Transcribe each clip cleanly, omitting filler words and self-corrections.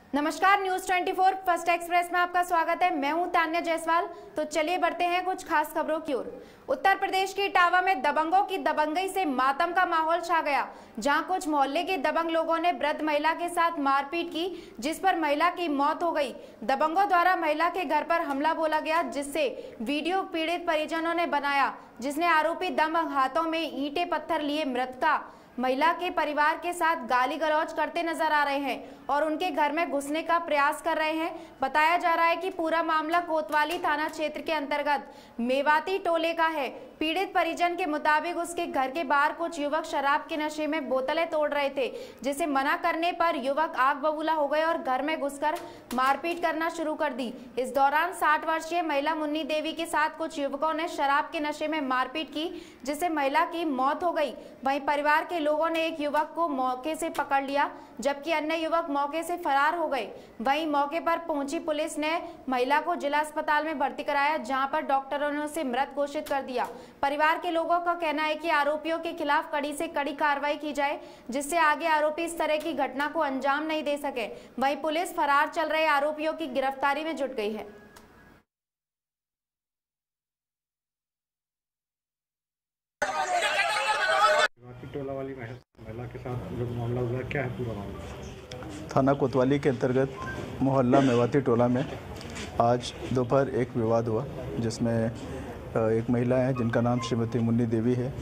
नमस्कार, news 24 first express में आपका स्वागत है। मैं हूं तान्या जायसवाल। तो चलिए बढ़ते हैं कुछ खास खबरों की ओर। उत्तर प्रदेश के इटावा में दबंगों की दबंगई से मातम का माहौल छा गया, जहां कुछ मोहल्ले के दबंग लोगों ने वृद्ध महिला के साथ मारपीट की, जिस पर महिला की मौत हो गई। दबंगों द्वारा महिला के घर पर हमला बोला गया, जिससे वीडियो पीड़ित परिजनों ने बनाया, जिसने आरोपी दबंग हाथों में ईंटें पत्थर लिए मृतका महिला के परिवार के साथ गाली गलौज करते नजर आ रहे हैं और उनके घर में घुसने का प्रयास कर रहे हैं। बताया जा रहा है कि पूरा मामला कोतवाली थाना क्षेत्र के अंतर्गत मेवाती टोले का है। पीड़ित परिजन के मुताबिक उसके घर के बाहर कुछ युवक शराब के नशे में बोतलें तोड़ रहे थे, जिसे मना करने पर युवक आग बबूला हो गए और घर में घुसकर मारपीट करना शुरू कर दी। इस दौरान 60 वर्षीय महिला मुन्नी देवी के साथ कुछ युवकों ने शराब के नशे में मारपीट की, जिससे महिला की मौत हो गई। वहीं परिवार के लोगों ने एक युवक को मौके से पकड़ लिया, जबकि अन्य युवक मौके से फरार हो गए। वहीं मौके पर पहुंची पुलिस ने महिला को जिला अस्पताल में भर्ती कराया, जहां पर डॉक्टरों ने उसे मृत घोषित कर दिया। परिवार के लोगों का कहना है कि आरोपियों के खिलाफ कड़ी से कड़ी कार्रवाई की जाए, जिससे आगे आरोपी इस तरह की घटना को अंजाम नहीं दे सके। वहीं पुलिस फरार चल रहे आरोपियों की गिरफ्तारी में जुट गई है। टोला वाली महिला के साथ जो मामला हुआ, क्या है पूरा मामला? थाना कोतवाली के अंतर्गत मोहल्ला मेवाती टोला में आज दोपहर एक विवाद हुआ, जिसमें एक महिला है जिनका नाम श्रीमती मुन्नी देवी है,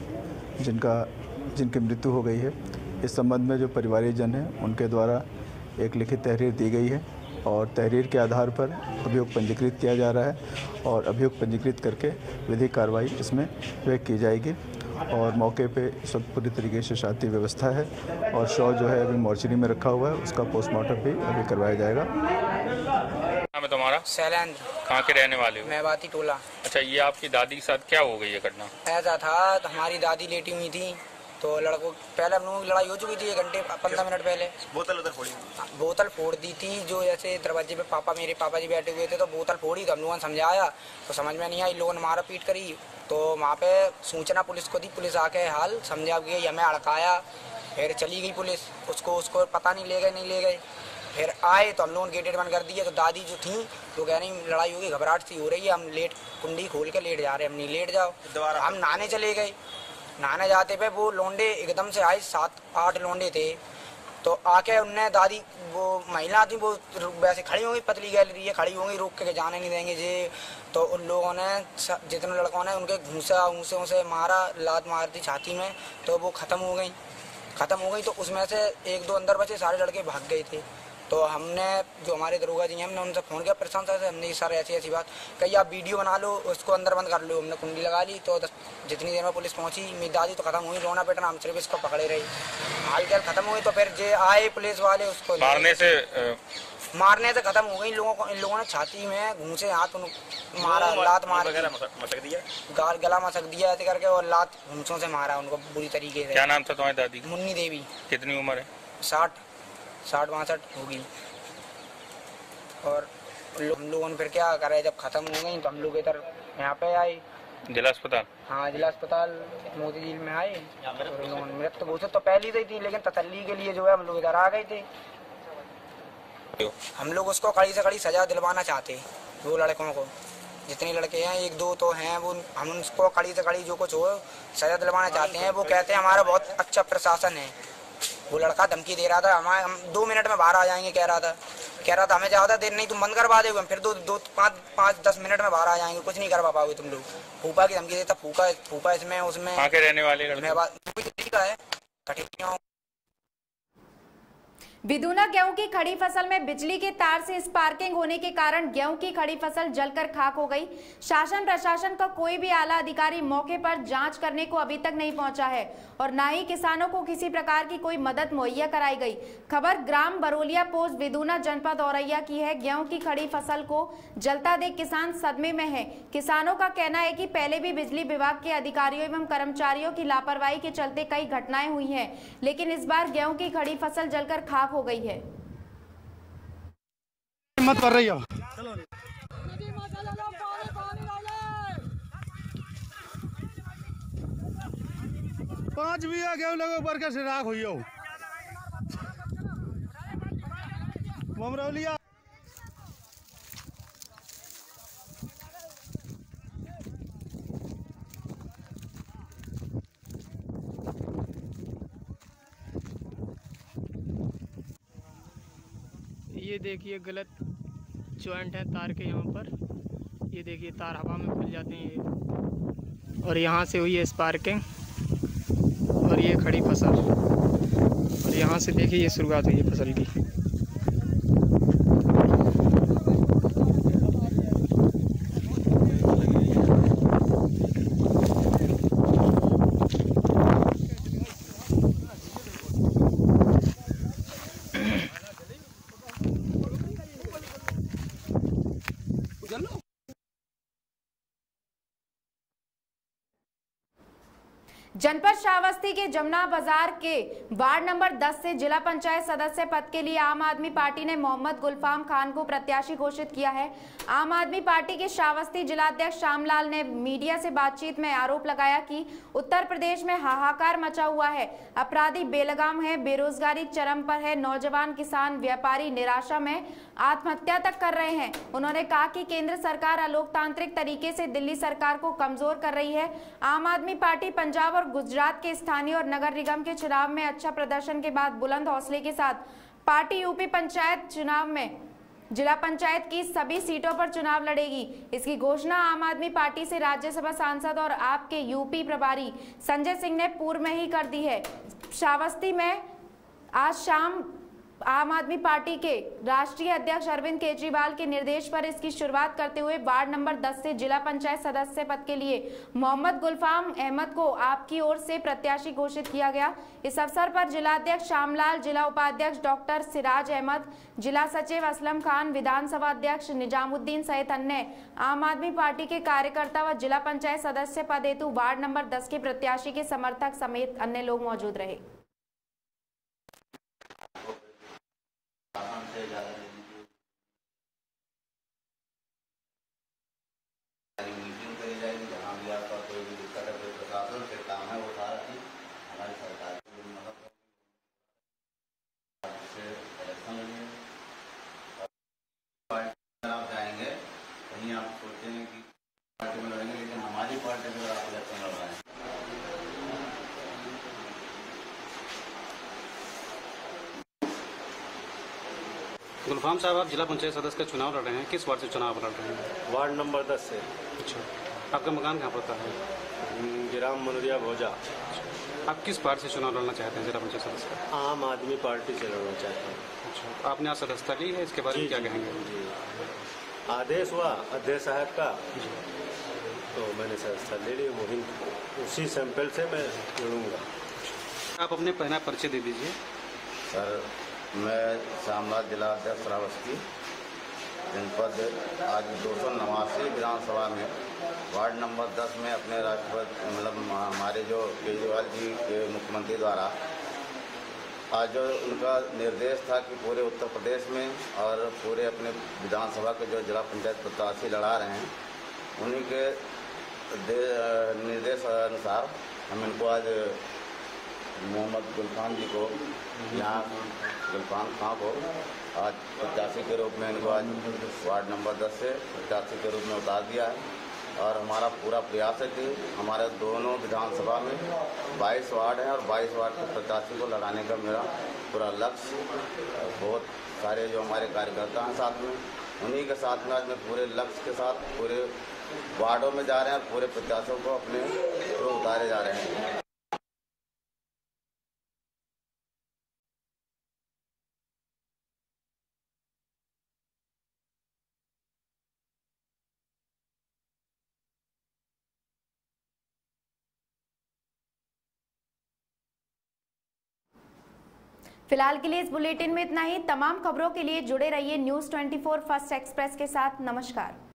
जिनकी मृत्यु हो गई है। इस संबंध में जो परिवारीजन हैं उनके द्वारा एक लिखित तहरीर दी गई है और तहरीर के आधार पर अभियोग पंजीकृत किया जा रहा है और अभियोग पंजीकृत करके विधिक कार्रवाई इसमें की जाएगी। और मौके पे इस वक्त पूरी तरीके से शांति व्यवस्था है और शव जो है अभी मोर्चरी में रखा हुआ है, उसका पोस्टमार्टम भी अभी करवाया जाएगा। नाम है तुम्हारा? शैलेंद्र। कहाँ के रहने वाले हो? मेवाती टोला। अच्छा, ये आपकी दादी के साथ क्या हो गई ये घटना? ऐसा था, तो हमारी दादी लेटी हुई थी, तो लड़कों पहले हम लोगों की लड़ाई हो चुकी थी 1 घंटे 15 मिनट पहले। बोतल फोड़ दी थी। जो ऐसे दरवाजे पे मेरे पापा जी बैठे हुए थे, तो बोतल फोड़ी, तो हम लोगों ने समझाया तो समझ में नहीं आई। लोगों ने मारा पीट करी, तो वहाँ पे सूचना पुलिस को दी। पुलिस आके हाल समझा गई, हमें अड़काया, फिर चली गई पुलिस। उसको पता नहीं ले गए। फिर आए तो हम लोगों ने गेट बंद कर दिया। तो दादी जो थी तो कह रही लड़ाई होगी, घबराहट सी हो रही है, हम कुंडी खोल के लेट जा रहे हैं। हम नहीं लेट जाओ। हम नहाने चले गए। नहाने जाते पे वो लोंडे एकदम से आए, 7-8 लोंडे थे। तो आके उनने दादी, वो महिला थी, वो वैसे खड़ी होंगी, पतली गैलरी है, खड़ी होंगी, रोक के जाने नहीं देंगे जी। तो उन लोगों ने, जितने लड़कों ने उनके घूंसे उसे मारा, लात मार दी छाती में, तो वो ख़त्म हो गई। तो उसमें से 1-2 अंदर बचे, सारे लड़के भाग गए थे। तो हमने, जो हमारे दरोगा जी हैं, हमने उनसे फ़ोन किया प्रशासन से। हमने सर ऐसी बात कही, आप वीडियो बना लो, उसको अंदर बंद कर लो। हमने कुंडी लगा ली। तो जितनी देर में पुलिस पहुंची, मेरी दादी तो खत्म हुई, रोना पिटना, हम सिर्फ इसको पकड़े रही। हाल खत्म हुई तो फिर जे आए पुलिस वाले, उसको मारने से खत्म हो गई। इन लोगों ने छाती में घूंसे, हाथ मारा, लात मार, गला मसक दिया ऐसे करके, और लात घूंसों से मारा उनको बुरी तरीके से। क्या नाम था तुम्हारी दादी? मुन्नी देवी। कितनी उम्र है? 60-62 होगी। और हम लोगों ने फिर क्या करे, जब खत्म हो गई तो हम लोग इधर यहाँ पे आए, जिला अस्पताल। हाँ, जिला अस्पताल मोती झील में आए। और उन लोगों ने मृत्यु घोषित तो पहली ही थी, लेकिन तसल्ली के लिए जो है हम लोग इधर आ गए थे। हम लोग उसको कड़ी से कड़ी सजा दिलवाना चाहते, वो लड़कों को, जितने लड़के हैं, 1-2 तो हैं, वो हम उनको कड़ी से कड़ी जो कुछ हो सजा दिलवाना चाहते हैं। वो कहते हैं हमारा बहुत अच्छा प्रशासन है। वो लड़का धमकी दे रहा था, हम 2 मिनट में बाहर आ जाएंगे कह रहा था हमें ज़्यादा देर नहीं, तुम बंद करवा दोगे, हम फिर 5-10 मिनट में बाहर आ जाएंगे, कुछ नहीं करवा पाओगे तुम लोग। फूफा की धमकी देता, फूफा इसमें उसमें। कहाँ के रहने वाले? का है, कठिनियों। विदुना गेहूं की खड़ी फसल में बिजली के तार से स्पार्किंग होने के कारण गेहूं की खड़ी फसल जलकर खाक हो गई। शासन प्रशासन का कोई भी आला अधिकारी मौके पर जांच करने को अभी तक नहीं पहुंचा है और न ही किसानों को किसी प्रकार की कोई मदद मुहैया कराई गई। खबर ग्राम बरोलिया पोस्ट विदुना जनपद औरैया की है। गेहूं की खड़ी फसल को जलता देख किसान सदमे में है। किसानों का कहना है कि पहले भी बिजली विभाग के अधिकारियों एवं कर्मचारियों की लापरवाही के चलते कई घटनाएं हुई हैं, लेकिन इस बार गेहूं की खड़ी फसल जलकर खाक हो गई है। मत कर रही हो। 5 बीघा गेहूं लगे ऊपर के से राख हुई हो। ममरौलिया। ये देखिए गलत जॉइंट है तार के यहाँ पर। ये देखिए तार हवा में खुल जाते हैं ये। और यहाँ से हुई है स्पार्किंग और ये खड़ी फसल। और यहाँ से देखिए ये शुरुआत हुई है फसल की। जनपद श्रावस्ती के जमुना बाजार के वार्ड नंबर 10 से जिला पंचायत सदस्य पद के लिए आम आदमी पार्टी ने मोहम्मद गुलफाम खान को प्रत्याशी घोषित किया है। आम आदमी पार्टी के श्रावस्ती जिलाध्यक्ष श्यामलाल ने मीडिया से बातचीत में आरोप लगाया कि उत्तर प्रदेश में हाहाकार मचा हुआ है, अपराधी बेलगाम है, बेरोजगारी चरम पर है, नौजवान किसान व्यापारी निराशा में आत्महत्या तक कर रहे हैं। उन्होंने कहा कि केंद्र सरकार अलोकतांत्रिक तरीके से दिल्ली सरकार को कमजोर कर रही है। आम आदमी पार्टी पंजाब और गुजरात के स्थानीय और नगर निगम के चुनाव में अच्छा प्रदर्शन के बाद बुलंद हौसले के साथ पार्टी यूपी पंचायत चुनाव में जिला पंचायत की सभी सीटों पर चुनाव लड़ेगी। इसकी घोषणा आम आदमी पार्टी से राज्यसभा सांसद और आपके यूपी प्रभारी संजय सिंह ने पूर्व में ही कर दी है। श्रावस्ती में आज शाम आम आदमी पार्टी के राष्ट्रीय अध्यक्ष अरविंद केजरीवाल के निर्देश पर इसकी शुरुआत करते हुए वार्ड नंबर 10 से जिला पंचायत सदस्य पद के लिए मोहम्मद गुलफाम अहमद को आपकी ओर से प्रत्याशी घोषित किया गया। इस अवसर पर जिलाध्यक्ष श्यामलाल, जिला उपाध्यक्ष डॉक्टर सिराज अहमद, जिला सचिव असलम खान, विधानसभा अध्यक्ष निजामुद्दीन सहित अन्य आम आदमी पार्टी के कार्यकर्ता व जिला पंचायत सदस्य पद हेतु वार्ड नंबर 10 के प्रत्याशी के समर्थक समेत अन्य लोग मौजूद रहे। मीटिंग करी जाएगी, जहाँ भी आपका कोई भी दिक्कत है, कोई प्रशासन से काम है, वो सारा चीज हमारी सरकार की मदद से इलेक्शन आप जाएंगे कहीं आप सोचते हैं कि पार्टी में लड़ेंगे, लेकिन हमारी पार्टी में आप इलेक्शन लड़ रहे हैं। गुलफाम साहब, आप जिला पंचायत सदस्य का चुनाव लड़ रहे हैं, किस वार्ड से चुनाव लड़ रहे हैं? वार्ड नंबर 10 से। अच्छा, आपका मकान कहाँ पड़ता है? गिराम मनोरिया भोजा। आप किस पार्टी से चुनाव लड़ना चाहते हैं जिला पंचायत सदस्य? आम आदमी पार्टी से लड़ना चाहते हैं। अच्छा, आपने आज सदस्यता ली है, इसके बारे में क्या कहेंगे? आदेश हुआ अध्यक्ष साहब का, तो मैंने सदस्यता ले ली। मुहिम उसी सैंपल से मैं लड़ूंगा। आप अपने पहला परिचय दे दीजिए। सर, मैं श्यामलाल, जिला अध्यक्ष श्रावस्ती जनपद। आज 289 विधानसभा में वार्ड नंबर 10 में अपने राष्ट्रपति मतलब हमारे जो केजरीवाल जी के मुख्यमंत्री द्वारा आज जो उनका निर्देश था कि पूरे उत्तर प्रदेश में और पूरे अपने विधानसभा के जो जिला पंचायत प्रत्याशी लड़ा रहे हैं, उन्हीं के निर्देश अनुसार हम इनको आज मोहम्मद गुलफाम जी को यहाँ गुलफाम खां को आज प्रत्याशी के रूप में इनको आज वार्ड नंबर 10 से प्रत्याशी के रूप में उतार दिया है। और हमारा पूरा प्रयास है कि हमारे दोनों विधानसभा में 22 वार्ड हैं और 22 वार्ड के प्रत्याशी को लड़ाने का मेरा पूरा लक्ष्य। बहुत सारे जो हमारे कार्यकर्ता हैं साथ में, उन्हीं के साथ में आज मैं पूरे लक्ष्य के साथ पूरे वार्डों में जा रहे हैं और पूरे प्रत्याशियों को अपने थ्रू उतारे जा रहे हैं। फिलहाल के लिए इस बुलेटिन में इतना ही। तमाम खबरों के लिए जुड़े रहिए न्यूज़ 24 फर्स्ट एक्सप्रेस के साथ। नमस्कार।